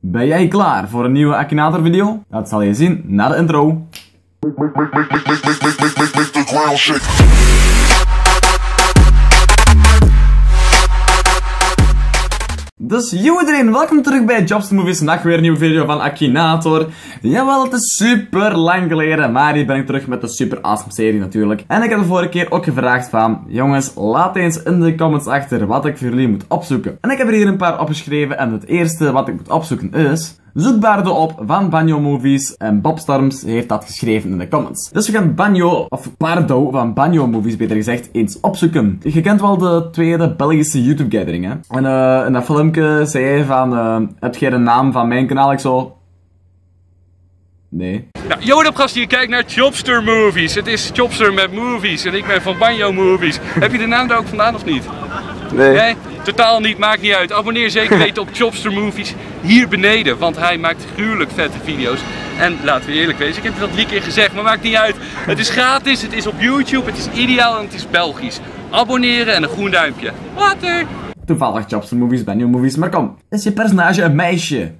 Ben jij klaar voor een nieuwe Akinator video? Dat zal je zien na de intro. Dus yo iedereen, welkom terug bij Jobster Movies. Vandaag weer een nieuwe video van Akinator. Jawel, het is super lang geleden, maar hier ben ik terug met de super awesome serie natuurlijk. En ik heb de vorige keer ook gevraagd van, jongens, laat eens in de comments achter wat ik voor jullie moet opzoeken. En ik heb er hier een paar opgeschreven en het eerste wat ik moet opzoeken is... Zoek Bardo op van Banjo Movies en Bob Storms heeft dat geschreven in de comments. Dus we gaan Banjo, of Bardo van Banjo Movies beter gezegd, eens opzoeken. Je kent wel de tweede Belgische YouTube gathering hè. En in dat filmpje zei hij van, heb jij de naam van mijn kanaal? Ik zo... Nee. Nou, yo, op gast, je kijkt naar Jobster Movies. Het is Jobster met Movies en ik ben van Banjo Movies. Heb je de naam daar ook vandaan of niet? Nee. Nee? Totaal niet, maakt niet uit. Abonneer zeker weten op Jobster Movies hier beneden, want hij maakt gruwelijk vette video's. En laten we eerlijk wezen, ik heb het al 3 keer gezegd, maar maakt niet uit. Het is gratis, het is op YouTube, het is ideaal en het is Belgisch. Abonneren en een groen duimpje. Later! Toevallig Jobster Movies, Banjo Movies, maar kom. Is je personage een meisje?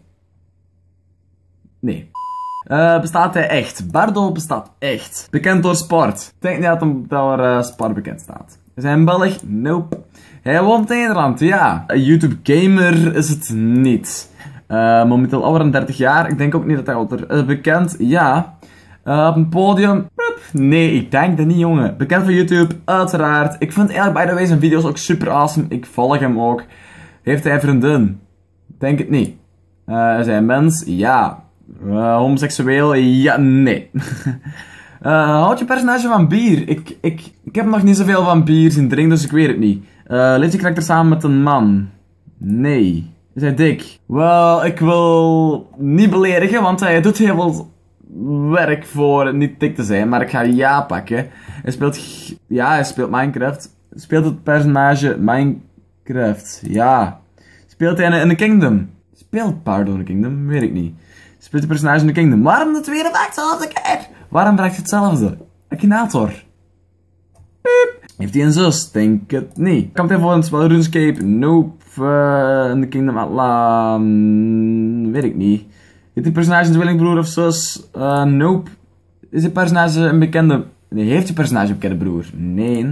Nee. Bestaat hij echt? Bardo bestaat echt. Bekend door sport. Ik denk niet dat hij door sport bekend staat. Is hij een Belg? Nope. Hij woont in Nederland, ja. Een YouTube gamer is het niet. Momenteel ouder dan 30 jaar. Ik denk ook niet dat hij ouder is. Bekend, ja. Op een podium? Nee, ik denk dat niet, jongen. Bekend van YouTube, uiteraard. Ik vind eigenlijk, by the way, zijn video's ook super awesome. Ik volg hem ook. Heeft hij vriendin? Denk het niet. Is hij een mens? Ja. Homoseksueel? Ja, nee. Houd je personage van bier? Ik heb nog niet zoveel van bier zien drinken, dus ik weet het niet. Leeft je karakter samen met een man? Nee. Is hij dik? Wel, ik wil niet beledigen, want hij doet heel veel werk voor niet dik te zijn, maar ik ga ja pakken. Hij speelt... Ja, hij speelt Minecraft. Speelt het personage Minecraft? Ja. Speelt hij in The Kingdom? Speelt Bardo in The Kingdom? Weet ik niet. Speelt de personage in The Kingdom? Waarom de tweede vraagt hetzelfde keer? Waarom vraagt hetzelfde? Akinator. Heeft hij een zus? Denk het niet. Komt hij voor een spel RuneScape? Nope. In The Kingdom Atla... weet ik niet. Heeft die personage een tweelingbroer of zus? Nope. Is die personage een bekende... Nee, heeft die personage een bekende broer? Nee.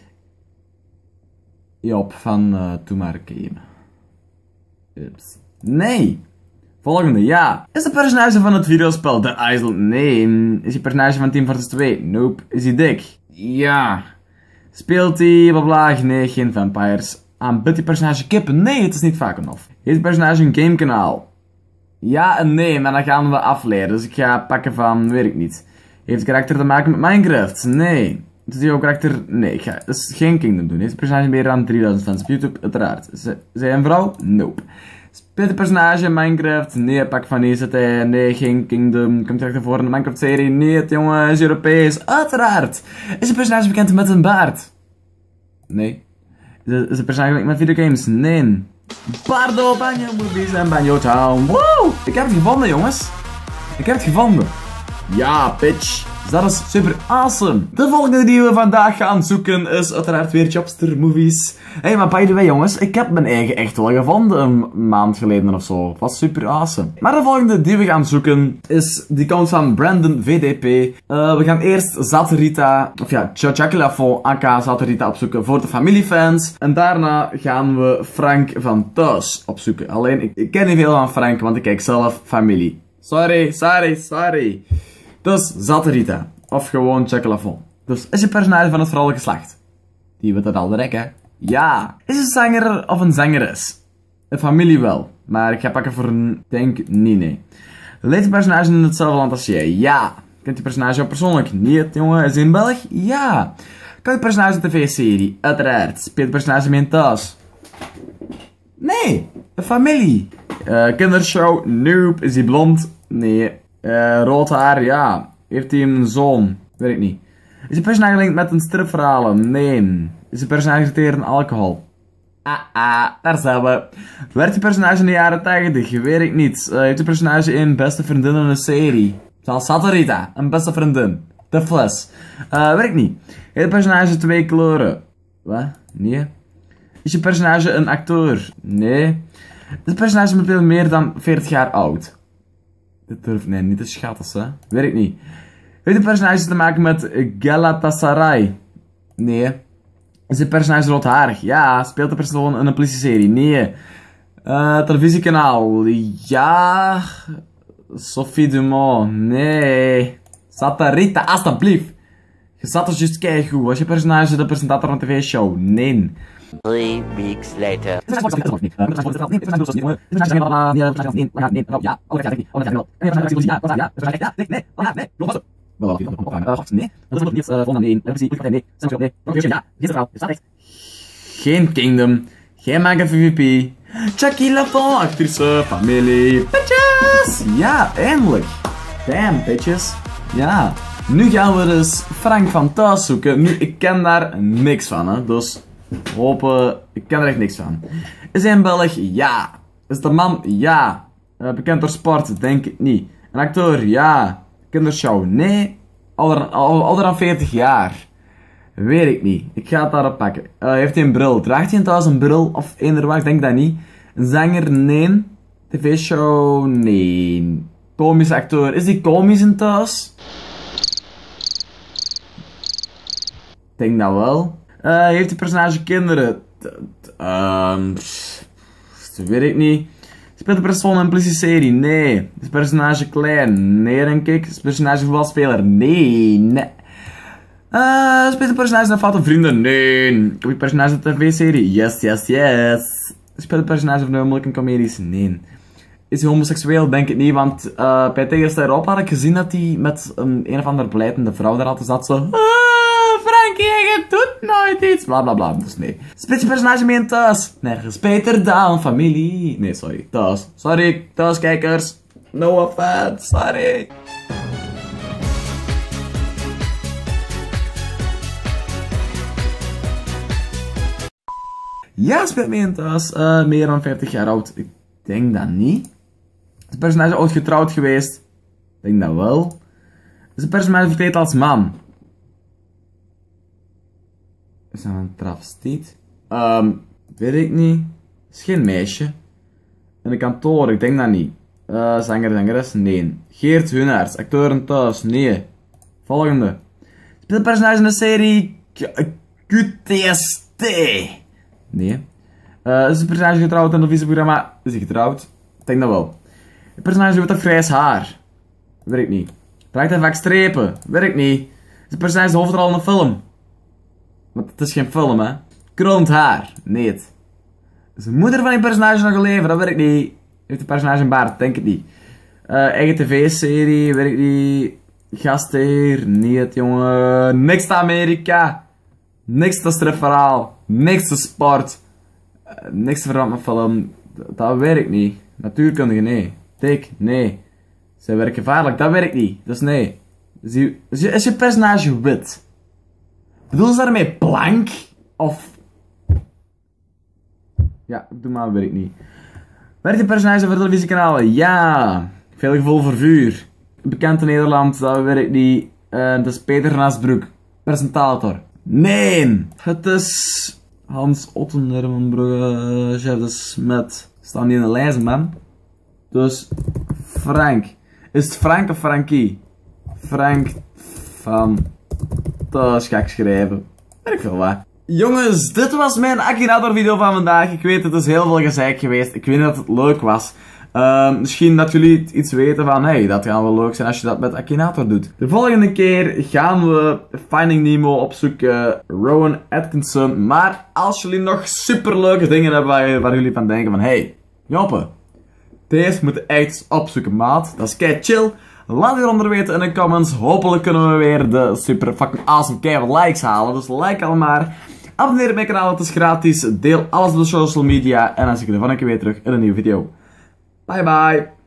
Job van Toemare Game. Ups. Nee. Volgende, ja. Is de personage van het videospel The Island? Nee. Is die personage van Team Fortress 2? Nope. Is hij dik? Ja. Speelt hij blablabla? Nee, geen vampires. Aanbidt die personage kippen? Nee, het is niet vaak genoeg. Heeft die personage een gamekanaal? Ja en nee, maar dan gaan we afleiden. Dus ik ga pakken van, weet ik niet. Heeft het karakter te maken met Minecraft? Nee. Doet hij ook karakter? Nee, ik ga dus geen Kingdom doen. Heeft de personage meer dan 3000 fans op YouTube? Uiteraard. Is hij een vrouw? Nope. Speelt de personage in Minecraft? Nee, pak van nee, zit hij. Nee, geen Kingdom. Komt hij ervoor in de Minecraft-serie? Nee, het jongen is Europees. Uiteraard. Is de personage bekend met een baard? Nee. Is de personage met videogames? Nee. Bardo, Banjo Movies en Banjo Town. Wow! Ik heb het gevonden, jongens. Ik heb het gevonden. Ja, bitch. Dus dat is super awesome. De volgende die we vandaag gaan zoeken is uiteraard weer Jobster Movies. Hey, maar by the way jongens, ik heb mijn eigen echt wel gevonden een maand geleden of zo. Het was super awesome. Maar de volgende die we gaan zoeken is die komt van Brandon VDP. We gaan eerst Zaterita, of ja, Chachalafon aka Zaterita opzoeken voor de familiefans. En daarna gaan we Frank van Thuis opzoeken. Alleen, ik ken niet veel van Frank, want ik kijk zelf familie. Sorry. Dus Zaterita. Of gewoon Chachalafon. Dus is je personage van het vrouwelijke geslacht? Die weet dat al direct, hè? Ja. Is een zanger of een zangeres? Een familie wel. Maar ik ga pakken voor een... Denk niet, nee. Leeft je personage in hetzelfde land als jij? Ja. Kent je personage ook persoonlijk? Niet, jongen. Is hij in België? Ja. Kan je personage in de tv-serie? Uiteraard. Speelt je personage mee thuis? Nee. Een familie. Kindershow? Nope. Is hij blond? Nee. Rood haar, ja. Heeft hij een zoon? Weet ik niet. Is de personage gelinkt met een stripverhalen? Nee. Is de personage geteerd in alcohol? Daar zijn we. Werd die personage in de jaren 80? Weet ik niet. Heeft de personage een beste vriendin in een serie? Zoals Satorita, een beste vriendin. De fles. Weet ik niet. Heeft de personage 2 kleuren? Wat? Nee. Is je personage een acteur? Nee. Is het personage momenteel meer dan 40 jaar oud? Dit durf nee, niet te schatten, hè? Weet ik niet. Heeft het personage te maken met Galatasaray? Nee. Is het personage roodharig? Ja. Speelt de persoon in een politie-serie? Nee. Televisiekanaal? Ja. Sophie Dumont? Nee. Satarita, alsjeblieft. Je zat er juist keigoed. Was je personage de presentator van een tv-show? Nee. 3 weeks later. Geen Kingdom. Geen Mega VVP. Jackie Lafont, actrice, familie. Bitches! Ja, eindelijk. Damn, bitches. Ja. Nu gaan we dus Frank van Thuis zoeken. Nu, ik ken daar niks van, hè. Dus, hopen... Ik ken er echt niks van. Is hij een Belg? Ja. Is het een man? Ja. Bekend door sport? Denk ik niet. Een acteur? Ja. Kindershow? Nee. Ouder dan 40 jaar? Weet ik niet. Ik ga het daarop pakken. Heeft hij een bril? Draagt hij thuis een bril? Of eender ik denk dat niet. Een zanger? Nee. TV-show? Nee. Komische acteur? Is hij komisch in thuis? Ik denk dat wel. Heeft die personage kinderen? Weet ik niet. Speelt de persoon in een politie-serie? Nee. Is het personage klein? Nee, denk ik. Is het personage voetbalspeler? Nee. Speelt de personage een foute vrienden? Nee. Heb je personage in een tv-serie? Yes, yes, yes. Speelt de personage van een comedies? Nee. Is hij homoseksueel? Denk ik niet, want bij Tegenstelling op had ik gezien dat hij met een of andere blijtende vrouw daar altijd zat. Zo... Frankie, je doet nooit iets. Bla bla bla. Dus nee. Speelt je personage mee in thuis? Nergens beter dan familie. Nee, sorry. Thuis. Sorry, thuiskijkers. No offense. Sorry. Ja, speelt mee in thuis. Meer dan 50 jaar oud. Ik denk dat niet. Is het personage ooit getrouwd geweest? Ik denk dat wel. Is het personage verkleed als man? Is dat een travestiet? Weet ik niet. Is geen meisje. In een kantoor, ik denk dat niet. Zangeres? Nee. Geert Hunaerts, acteur in thuis? Nee. Volgende. Speelt personage in de serie QTST? Nee. Is het personage getrouwd in een televisieprogramma? Is hij getrouwd? Ik denk dat wel. Het personage heeft toch grijs haar? Weet ik niet. Draagt hij vaak strepen? Weet ik niet. Is het personage de hoofdrol in een film? Want het is geen film, hè. Krulend haar? Nee. Is de moeder van die personage nog geleefd? Dat weet ik niet. Heeft de personage een baard? Denk ik niet. Eigen tv-serie? Weet ik niet. Gastheer? Niet, jongen. Niks te Amerika. Niks te stripverhaal. Niks te sport. Niks te verwant met film. Dat weet ik niet. Natuurkundige? Nee. Tik? Nee. Zij werken gevaarlijk? Dat weet ik niet. Dus nee. Is je personage wit? Bedoel ze daarmee blank? Of... Ja, doe maar, weet ik niet. Werkt je personage voor televisiekanalen? Ja. Veel gevoel voor vuur. Bekend in Nederland, dat weet ik niet. Het is Peter Nasbroek. Presentator. Nee. Het is... Hans Otten, Herman Chef de Smet. Staan die in de lijst, man. Dus... Frank. Is het Frank of Frankie? Frank van... Thuis ga ik schrijven. Weet ik veel wat. Jongens, dit was mijn Akinator video van vandaag. Ik weet, het is heel veel gezeik geweest. Ik weet dat het leuk was. Misschien dat jullie iets weten van, hey, dat gaat wel leuk zijn als je dat met Akinator doet. De volgende keer gaan we Finding Nemo opzoeken. Rowan Atkinson. Maar als jullie nog superleuke dingen hebben waar jullie van denken van, hey, Joppe, deze moeten echt opzoeken, maat. Dat is kei chill. Laat het eronder weten in de comments. Hopelijk kunnen we weer de super fucking awesome keihard likes halen. Dus like al maar. Abonneer op mijn kanaal, het is gratis. Deel alles op de social media. En dan zie ik je de volgende keer weer terug in een nieuwe video. Bye bye.